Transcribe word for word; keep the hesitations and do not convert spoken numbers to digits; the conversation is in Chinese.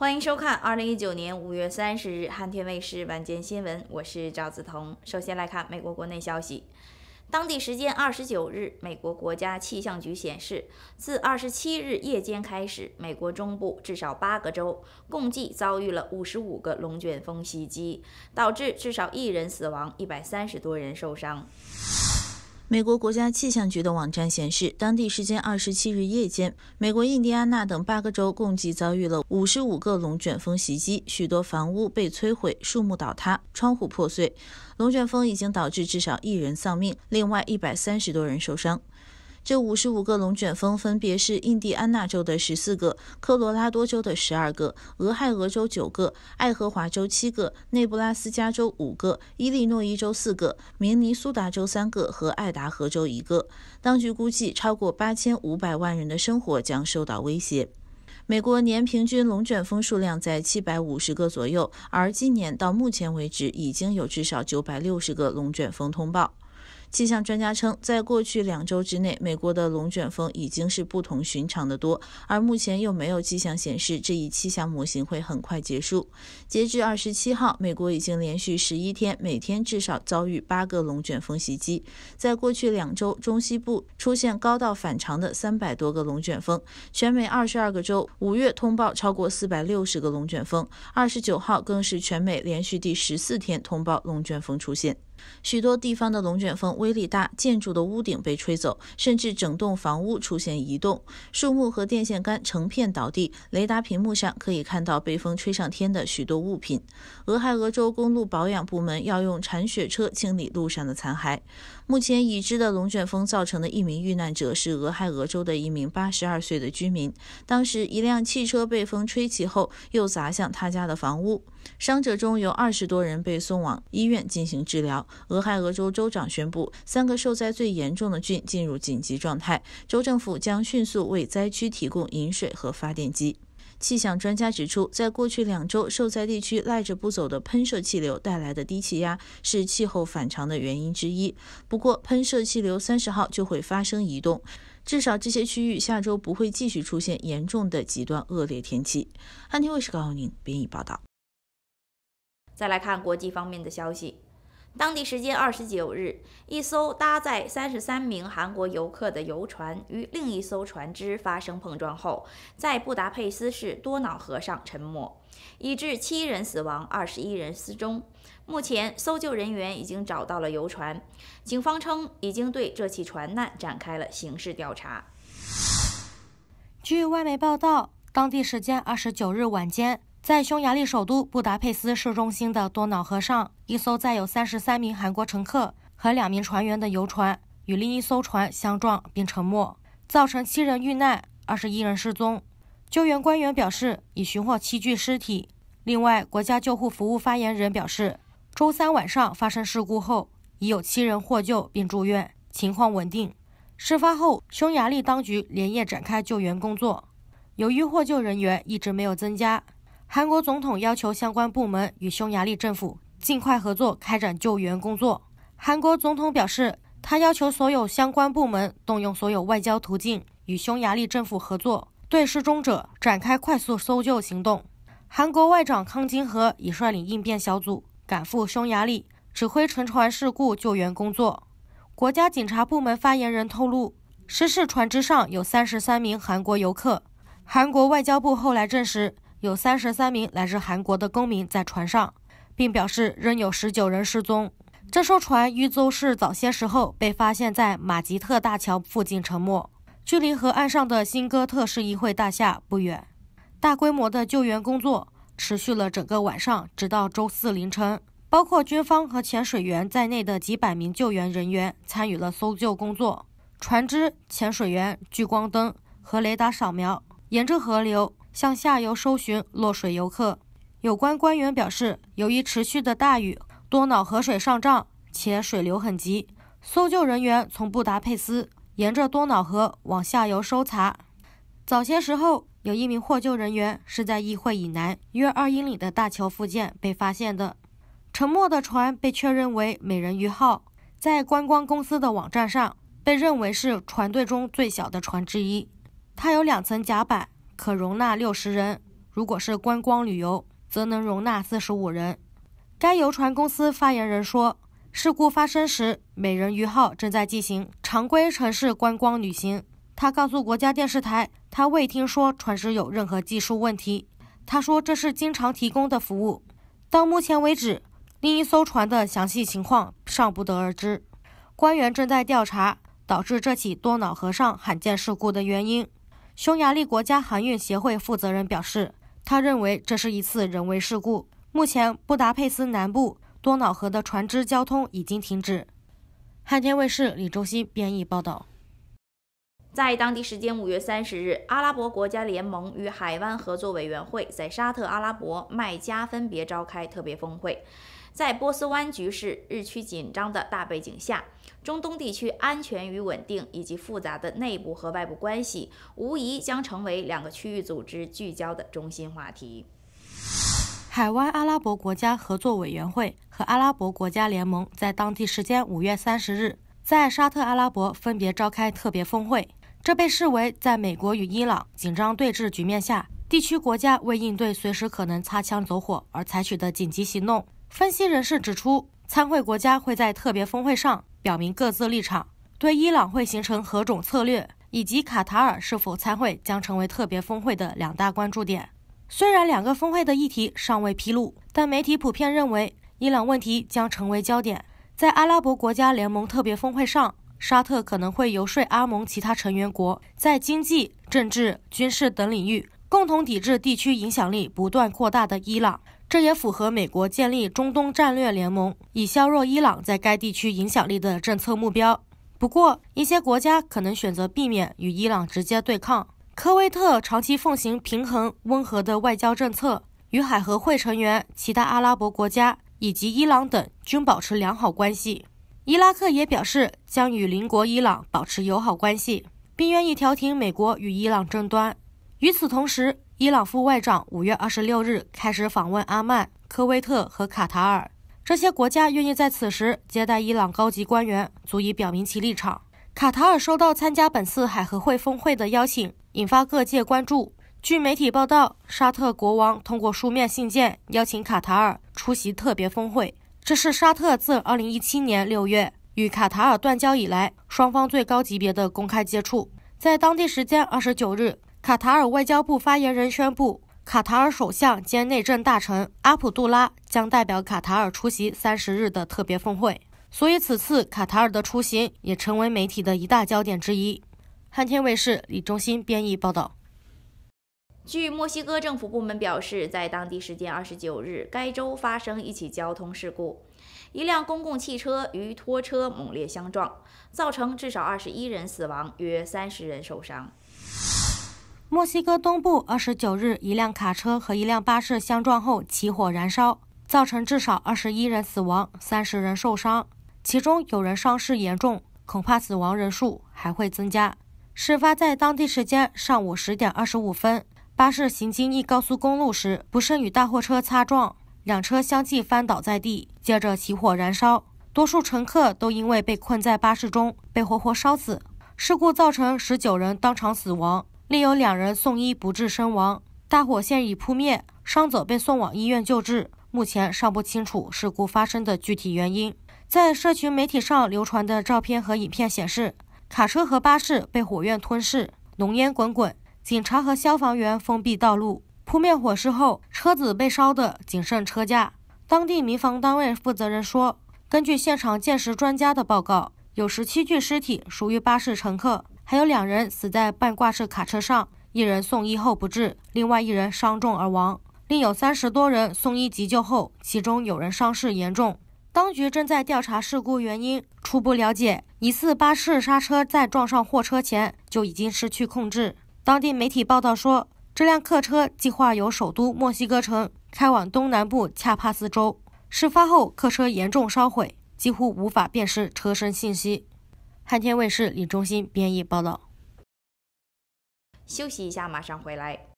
欢迎收看二零一九年五月三十日汉天卫视晚间新闻，我是赵子彤。首先来看美国国内消息。当地时间二十九日，美国国家气象局显示，自二十七日夜间开始，美国中部至少八个州共计遭遇了五十五个龙卷风袭击，导致至少一人死亡，一百三十多人受伤。 美国国家气象局的网站显示，当地时间二十七日夜间，美国印第安纳等八个州共计遭遇了五十五个龙卷风袭击，许多房屋被摧毁，树木倒塌，窗户破碎。龙卷风已经导致至少一人丧命，另外一百三十多人受伤。这五十五个龙卷风分别是印第安纳州的十四个、科罗拉多州的十二个、俄亥俄州九个、爱荷华州七个、内布拉斯加州五个、伊利诺伊州四个、明尼苏达州三个和爱达荷州一个。当局估计，超过八千五百万人的生活将受到威胁。美国年平均龙卷风数量在七百五十个左右，而今年到目前为止已经有至少九百六十个龙卷风通报。气象专家称，在过去两周之内，美国的龙卷风已经是不同寻常的多，而目前又没有迹象显示这一气象模型会很快结束。截至二十七号，美国已经连续十一天，每天至少遭遇八个龙卷风袭击。在过去两周，中西部出现高到反常的三百多个龙卷风，全美二十二个州五月通报超过四百六十个龙卷风，二十九号更是全美连续第十四天通报龙卷风出现。许多地方的龙卷风威力大，建筑的屋顶被吹走，甚至整栋房屋出现移动，树木和电线杆成片倒地，雷达屏幕上可以看到被风吹上天的许多物品。俄亥俄州公路保养部门要用铲雪车清理路上的残骸。目前已知的龙卷风造成的一名遇难者是俄亥俄州的一名八十二岁的居民，当时一辆汽车被风吹起后又砸向他家的房屋，伤者中有二十多人被送往医院进行治疗。俄亥俄州州长宣布，三个受灾最严重的郡进入紧急状态，州政府将迅速为灾区提供饮水和发电机。气象专家指出，在过去两周，受灾地区赖着不走的喷射气流带来的低气压是气候反常的原因之一。不过，喷射气流三十号就会发生移动，至少这些区域下周不会继续出现严重的极端恶劣天气。汉天卫视告诉您编译报道。 再来看国际方面的消息。当地时间二十九日，一艘搭载三十三名韩国游客的游船与另一艘船只发生碰撞后，在布达佩斯市多瑙河上沉没，以致七人死亡，二十一人失踪。目前，搜救人员已经找到了游船，警方称已经对这起船难展开了刑事调查。 据外媒报道，当地时间二十九日晚间，在匈牙利首都布达佩斯市中心的多瑙河上，一艘载有三十三名韩国乘客和两名船员的游船与另一艘船相撞并沉没，造成七人遇难，二十一人失踪。救援官员表示，已寻获七具尸体。另外，国家救护服务发言人表示，周三晚上发生事故后，已有七人获救并住院，情况稳定。事发后，匈牙利当局连夜展开救援工作。由于获救人员一直没有增加，韩国总统要求相关部门与匈牙利政府尽快合作开展救援工作。韩国总统表示，他要求所有相关部门动用所有外交途径与匈牙利政府合作，对失踪者展开快速搜救行动。韩国外长康京和已率领应变小组赶赴匈牙利，指挥沉船事故救援工作。国家警察部门发言人透露，失事船只上有三十三名韩国游客。韩国外交部后来证实，有三十三名来自韩国的公民在船上，并表示仍有十九人失踪。这艘船于周四早些时候被发现在马吉特大桥附近沉没，距离河岸上的新哥特市议会大厦不远。大规模的救援工作持续了整个晚上，直到周四凌晨。包括军方和潜水员在内的几百名救援人员参与了搜救工作。船只、潜水员、聚光灯和雷达扫描，沿着河流向下游搜寻落水游客。有关官员表示，由于持续的大雨，多瑙河水上涨且水流很急，搜救人员从布达佩斯沿着多瑙河往下游搜查。早些时候，有一名获救人员是在议会以南约二英里的大桥附近被发现的。沉没的船被确认为美人鱼号，在观光公司的网站上被认为是船队中最小的船之一。它有两层甲板，可容纳六十人。 如果是观光旅游，则能容纳四十五人。该游船公司发言人说，事故发生时，美人鱼号正在进行常规城市观光旅行。他告诉国家电视台，他未听说船只有任何技术问题。他说这是经常提供的服务。到目前为止，另一艘船的详细情况尚不得而知。官员正在调查导致这起多瑙河上罕见事故的原因。匈牙利国家航运协会负责人表示，他认为这是一次人为事故。目前，布达佩斯南部多瑙河的船只交通已经停止。汉天卫视李周熙编译报道。 在当地时间五月三十日，阿拉伯国家联盟与海湾合作委员会在沙特阿拉伯、麦加分别召开特别峰会。在波斯湾局势日趋紧张的大背景下，中东地区安全与稳定以及复杂的内部和外部关系，无疑将成为两个区域组织聚焦的中心话题。 海湾阿拉伯国家合作委员会和阿拉伯国家联盟在当地时间五月三十日在沙特阿拉伯分别召开特别峰会，这被视为在美国与伊朗紧张对峙局面下，地区国家为应对随时可能擦枪走火而采取的紧急行动。分析人士指出，参会国家会在特别峰会上表明各自立场，对伊朗会形成何种策略，以及卡塔尔是否参会将成为特别峰会的两大关注点。虽然两个峰会的议题尚未披露，但媒体普遍认为伊朗问题将成为焦点。在阿拉伯国家联盟特别峰会上，沙特可能会游说阿盟其他成员国在经济、政治、军事等领域共同抵制地区影响力不断扩大的伊朗。这也符合美国建立中东战略联盟，以削弱伊朗在该地区影响力的政策目标。不过，一些国家可能选择避免与伊朗直接对抗。科威特长期奉行平衡温和的外交政策，与海合会成员、其他阿拉伯国家以及伊朗等均保持良好关系。伊拉克也表示将与邻国伊朗保持友好关系，并愿意调停美国与伊朗争端。与此同时，伊朗副外长五月二十六日开始访问阿曼、科威特和卡塔尔，这些国家愿意在此时接待伊朗高级官员，足以表明其立场。卡塔尔收到参加本次海合会峰会的邀请，引发各界关注。据媒体报道，沙特国王通过书面信件邀请卡塔尔出席特别峰会，这是沙特自二零一七年六月与卡塔尔断交以来双方最高级别的公开接触。在当地时间二十九日，卡塔尔外交部发言人宣布，卡塔尔首相兼内政大臣阿卜杜拉将代表卡塔尔出席三十日的特别峰会。所以此次卡塔尔的出行也成为媒体的一大焦点之一。汉天卫视李忠新编译报道。 据墨西哥政府部门表示，在当地时间二十九日，该州发生一起交通事故，一辆公共汽车与拖车猛烈相撞，造成至少二十一人死亡，约三十人受伤。 墨西哥东部二十九日，一辆卡车和一辆巴士相撞后起火燃烧，造成至少二十一人死亡，三十人受伤，其中有人伤势严重，恐怕死亡人数还会增加。事发在当地时间上午十点二十五分，巴士行经一高速公路时，不慎与大货车擦撞，两车相继翻倒在地，接着起火燃烧，多数乘客都因为被困在巴士中被活活烧死。事故造成十九人当场死亡，另有两人送医不治身亡。大火现已扑灭，伤者被送往医院救治，目前尚不清楚事故发生的具体原因。在社群媒体上流传的照片和影片显示，卡车和巴士被火焰吞噬，浓烟滚滚，警察和消防员封闭道路。扑灭火势后，车子被烧得仅剩车架。当地民防单位负责人说，根据现场鉴识专家的报告，有十七具尸体属于巴士乘客，还有两人死在半挂式卡车上，一人送医后不治，另外一人伤重而亡。另有三十多人送医急救后，其中有人伤势严重。当局正在调查事故原因，初步了解，疑似巴士刹车在撞上货车前就已经失去控制。当地媒体报道说，这辆客车计划由首都墨西哥城开往东南部恰帕斯州。事发后，客车严重烧毁，几乎无法辨识车身信息。汉天卫视李忠新编译报道。 休息一下，马上回来。